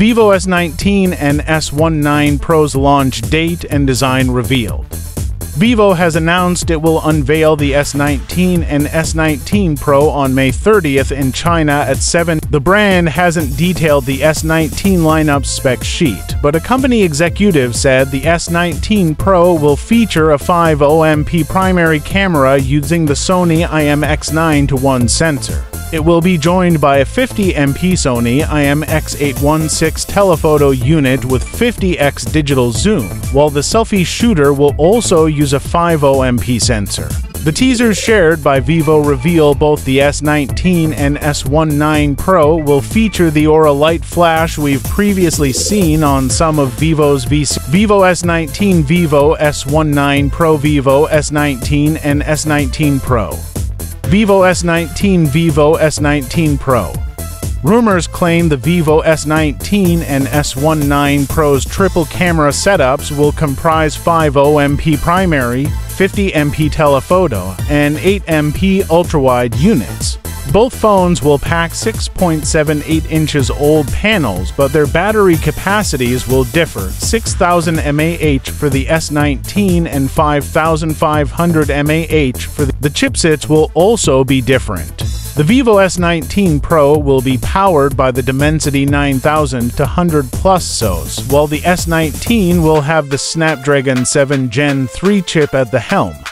Vivo S19 and S19 Pro's launch date and design revealed. Vivo has announced it will unveil the S19 and S19 Pro on May 30th in China at 7. The brand hasn't detailed the S19 lineup spec sheet, but a company executive said the S19 Pro will feature a 5-MP primary camera using the Sony IMX9-1 sensor. It will be joined by a 50MP Sony IMX816 telephoto unit with 50x digital zoom, while the selfie shooter will also use a 50MP sensor. The teasers shared by Vivo reveal both the S19 and S19 Pro will feature the Aura Light flash we've previously seen on some of Vivo's Vivo S19, Vivo S19 Pro, Vivo S19 and S19 Pro. Vivo S19, Vivo S19 Pro. Rumors claim the Vivo S19 and S19 Pro's triple camera setups will comprise 50MP primary, 50MP telephoto, and 8MP ultrawide units. Both phones will pack 6.78 inches old panels, but their battery capacities will differ: 6,000 mAh for the S19 and 5,500 mAh for the chipsets will also be different. The Vivo S19 Pro will be powered by the Dimensity 9000 to 100+ SoCs, while the S19 will have the Snapdragon 7 Gen 3 chip at the helm.